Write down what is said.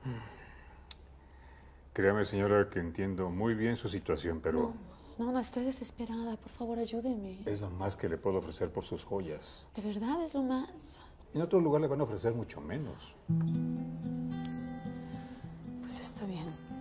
Créame, señora, que entiendo muy bien su situación, pero No, estoy desesperada. Por favor, ayúdeme. es lo más que le puedo ofrecer por sus joyas. De verdad es lo más. En otro lugar le van a ofrecer mucho menos. Pues está bien.